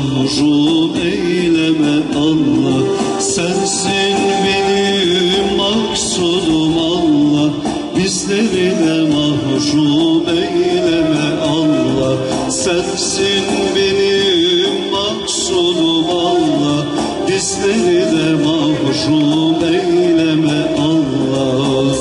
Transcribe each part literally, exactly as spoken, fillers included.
mahrum eyleme Allah. Sensin benim maksudum Allah. Bizleri de mahrum eyleme Allah. Sensin benim maksudum Allah. Bizleri de mahrum eyleme Allah.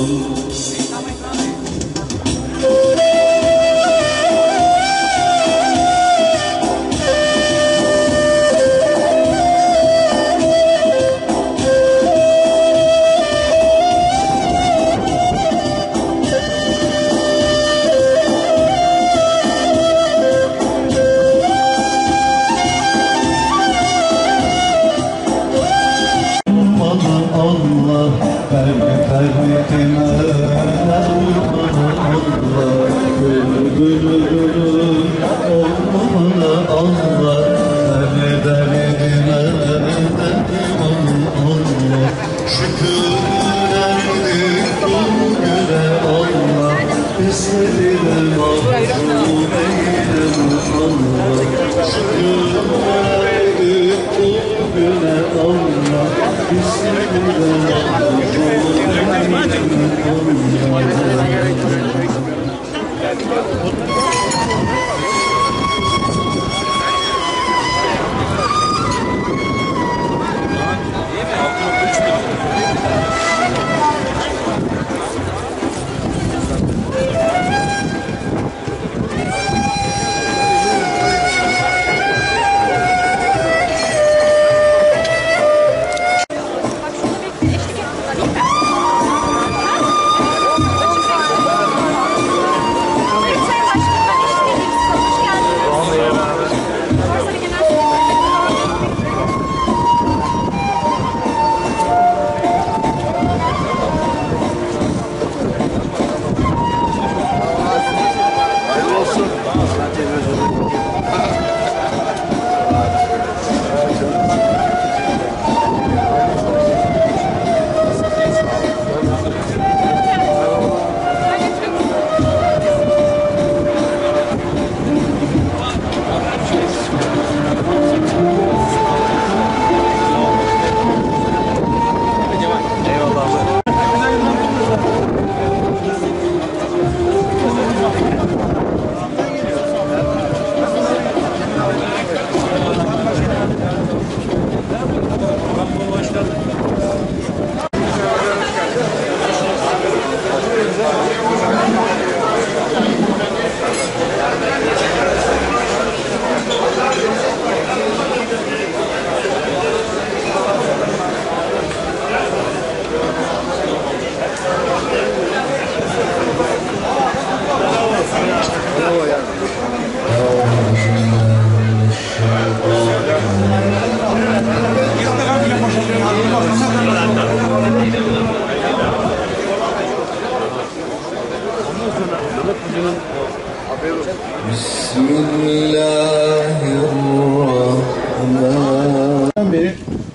Bismillahirrahmanirrahim. Beri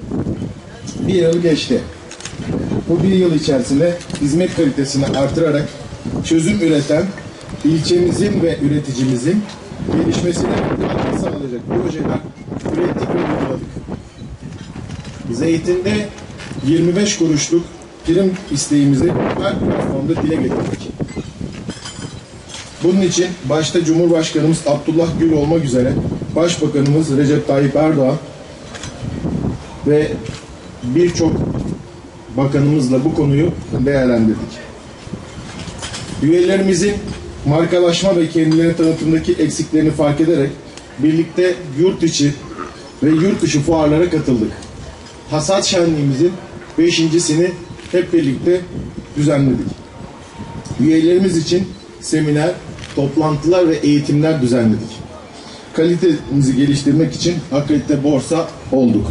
bir yıl geçti. Bu bir yıl içerisinde hizmet kalitesini artırarak çözüm üreten ilçemizin ve üreticimizin gelişmesine katkı sağlayacak projeler ürettik ve uyguladık. Zeytinde yirmi beş kuruşluk prim isteğimizi her platformda dile getirdik. Bunun için başta Cumhurbaşkanımız Abdullah Gül olmak üzere Başbakanımız Recep Tayyip Erdoğan ve birçok bakanımızla bu konuyu değerlendirdik. Üyelerimizin markalaşma ve kendilerine tanıtımdaki eksiklerini fark ederek birlikte yurt içi ve yurt dışı fuarlara katıldık. Hasat şenliğimizin beşincisini hep birlikte düzenledik. Üyelerimiz için seminer, toplantılar ve eğitimler düzenledik. Kalitemizi geliştirmek için akredite borsa olduk.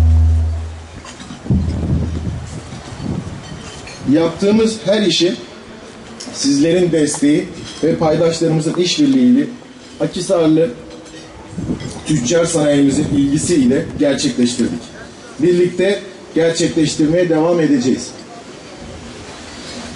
Yaptığımız her işi sizlerin desteği ve paydaşlarımızın işbirliğiyle Akhisarlı tüccar sanayimizin ilgisiyle gerçekleştirdik. Birlikte gerçekleştirmeye devam edeceğiz.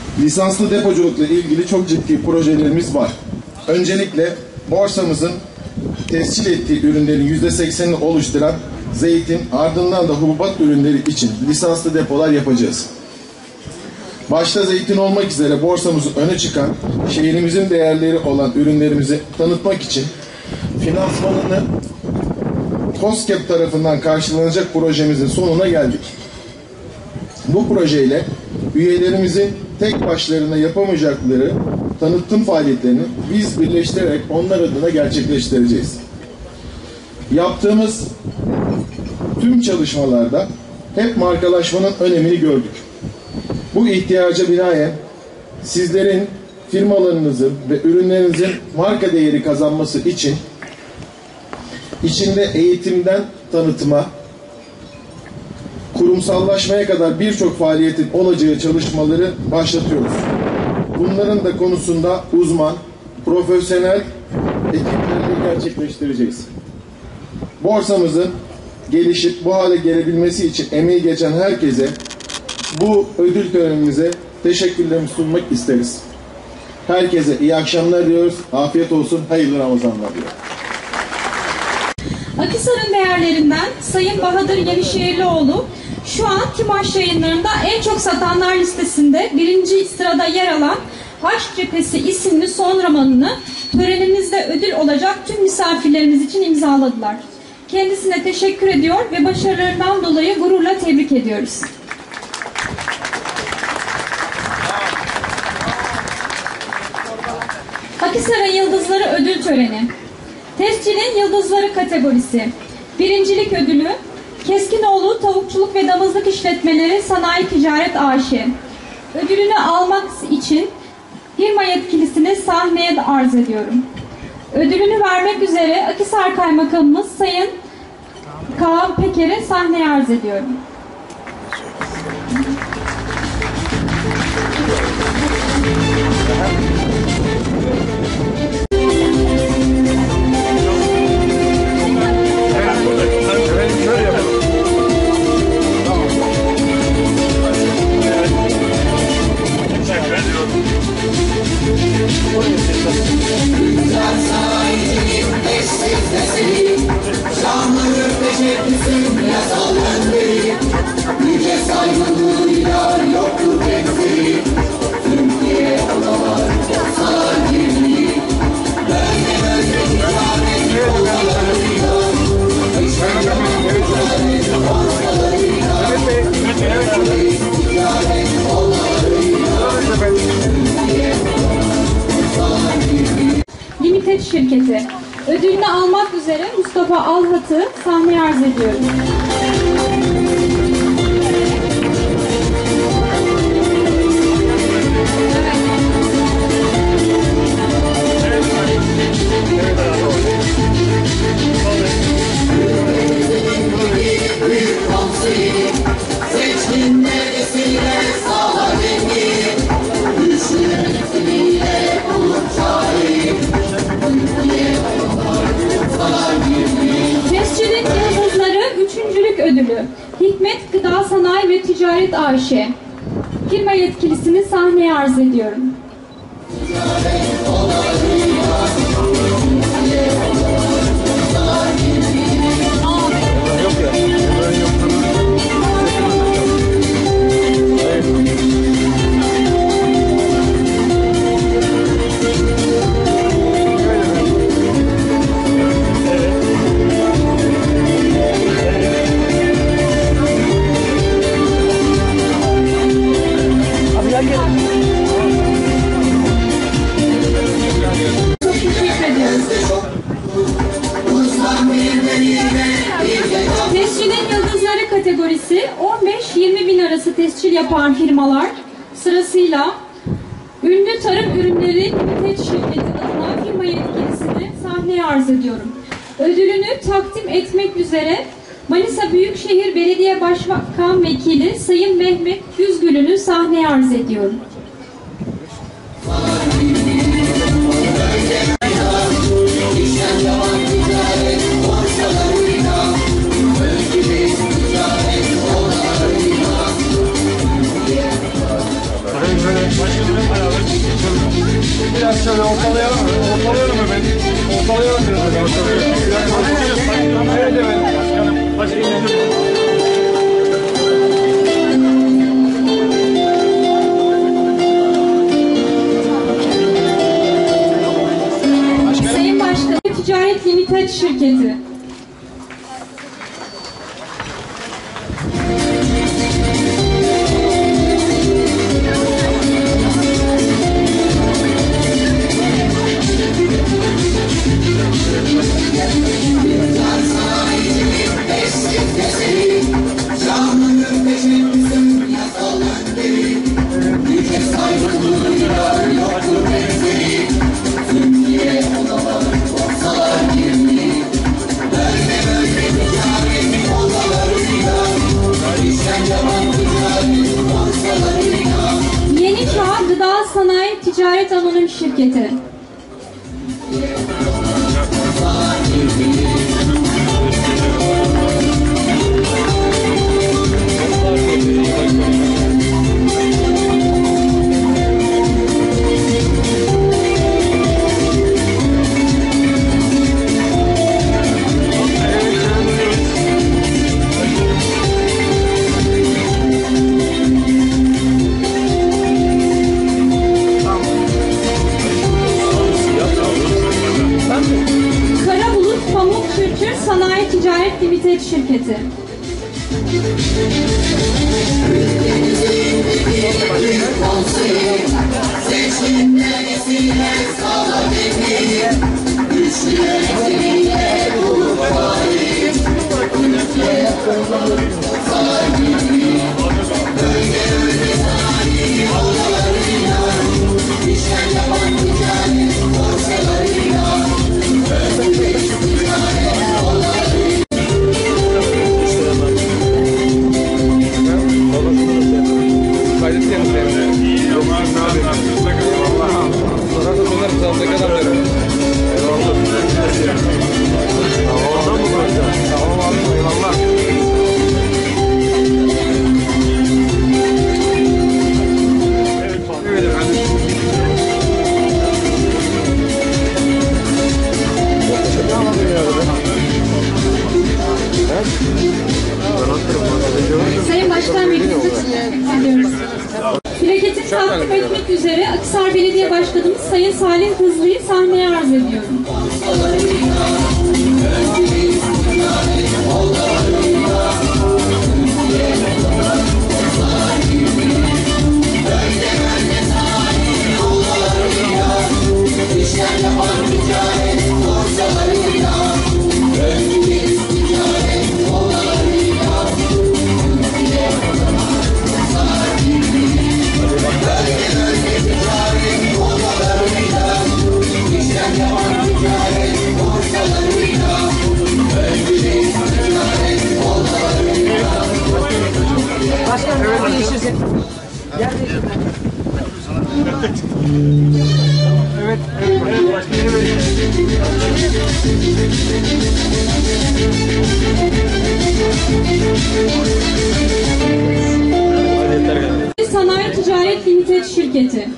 Lisanslı depoculukla ilgili çok ciddi projelerimiz var. Öncelikle borsamızın tescil ettiği ürünlerin yüzde seksenini oluşturan zeytin, ardından da hububat ürünleri için lisanslı depolar yapacağız. Başta zeytin olmak üzere borsamızın öne çıkan, şehrimizin değerleri olan ürünlerimizi tanıtmak için finansmanını KOSGEB tarafından karşılanacak projemizin sonuna geldik. Bu projeyle üyelerimizin tek başlarına yapamayacakları tanıtım faaliyetlerini biz birleştirerek onlar adına gerçekleştireceğiz. Yaptığımız tüm çalışmalarda hep markalaşmanın önemini gördük. Bu ihtiyaca binaen sizlerin firmalarınızın ve ürünlerinizin marka değeri kazanması için içinde eğitimden tanıtıma, kurumsallaşmaya kadar birçok faaliyetin olacağı çalışmaları başlatıyoruz. Bunların da konusunda uzman, profesyonel ekiplerle gerçekleştireceğiz. Borsamızın gelişip bu hale gelebilmesi için emeği geçen herkese bu ödül törenimize teşekkürlerimi sunmak isteriz. Herkese iyi akşamlar diyoruz. Afiyet olsun. Hayırlı Ramazanlar diliyorum. Akhisar'ın değerlerinden Sayın Bahadır Yenişehirlioğlu şu an Timaş Yayınları'nda en çok satanlar listesinde birinci sırada yer alan Aşk Cephesi isimli son romanını törenimizde ödül olacak tüm misafirlerimiz için imzaladılar. Kendisine teşekkür ediyor ve başarılarından dolayı gururla tebrik ediyoruz. Akhisar'ın Yıldızları ödül töreni. Tescilin Yıldızları kategorisi. Birincilik ödülü Keskinoğlu Tavukçuluk ve Damızlık İşletmeleri Sanayi Ticaret A Ş. Ödülünü almak için firma yetkilisini sahneye arz ediyorum. Ödülünü vermek üzere Akhisar Kaymakamımız Sayın Kaan Peker'e sahneye arz ediyorum. Limited şirketi. Ödülünü almak üzere Mustafa Alhat'ı sahneye arz ediyorum. Tescilin Yıldızları üçüncülük ödülü Hikmet Gıda Sanayi ve Ticaret A Ş. Firma yetkilisini sahneye arz ediyorum. Tescilin Yıldızları kategorisi on beş yirmi bin arası tescil yapan firmalar sırasıyla Ünlü Tarım Ürünleri Limited şirketi adına firma yetkilisini sahneye arz ediyorum. Ödülünü takdim etmek üzere Manisa Büyükşehir Belediye Başkan Vekili Sayın Mehmet Yüzgül'ünü sahneye arz ediyorum. Biraz şöyle ortalayalım mı? Ortalayalım mı ben? Ortalayalım biraz. Yeni Çağ Gıda Sanayi Ticaret Anonim Şirketi. Karabulut Pamuk Kültür Sanayi Ticaret Limited Şirketi. Sayın Başkan Vekilimize teşekkür ediyoruz. Plaketi takdim etmek üzere Akhisar Belediye Başkanımız Sayın Salih Hızlı'yı sahneye arz ediyorum. Evet, evet, evet, başka evet. Sanayi Ticaret Limited Şirketi.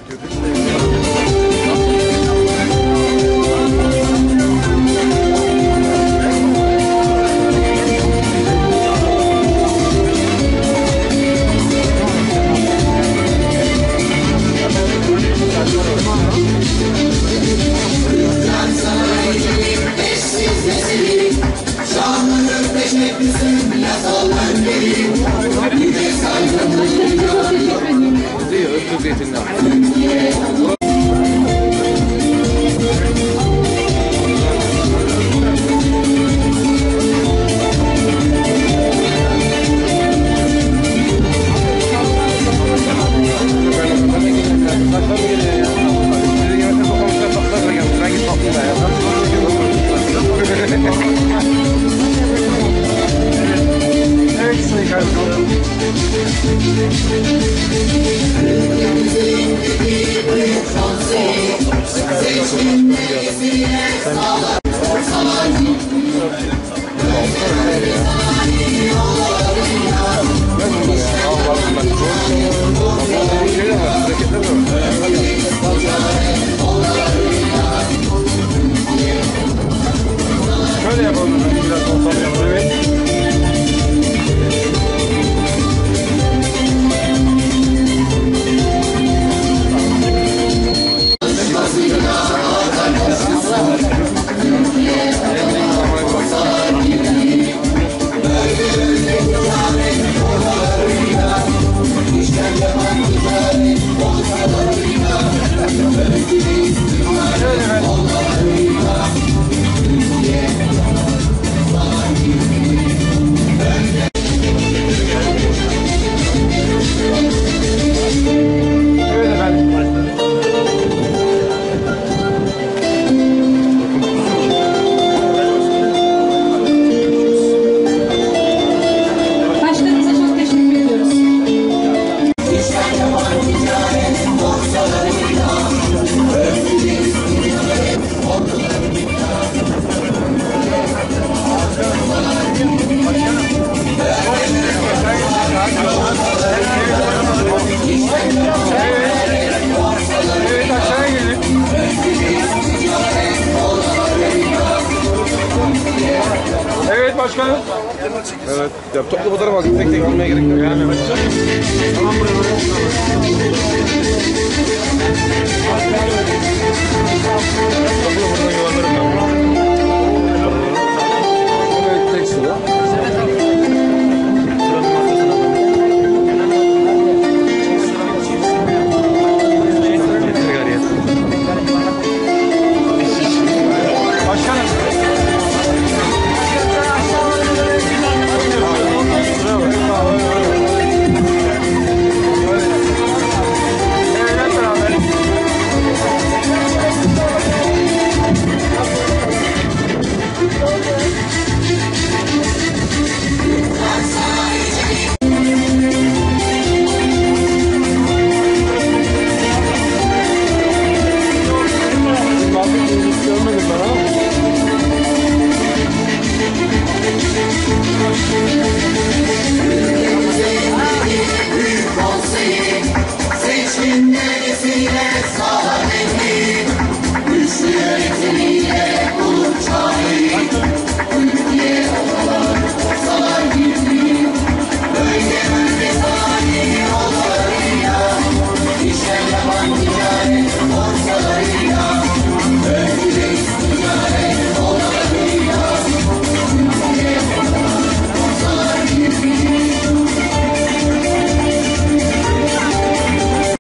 Evet Sayın Kaymakam. Evet. Ya toplu fotoğraf aldık. Tek tek almaya gerek yok. Yani. Tamam buraları. Toplu buradan yuvarlarım ben.